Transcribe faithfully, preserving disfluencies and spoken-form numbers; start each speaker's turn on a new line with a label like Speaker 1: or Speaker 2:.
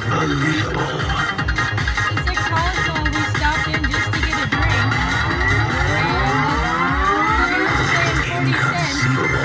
Speaker 1: Unbelievable.
Speaker 2: It's a Costco. We stopped in just to get a drink. And we're gonna spend forty cents.
Speaker 1: Inconceivable.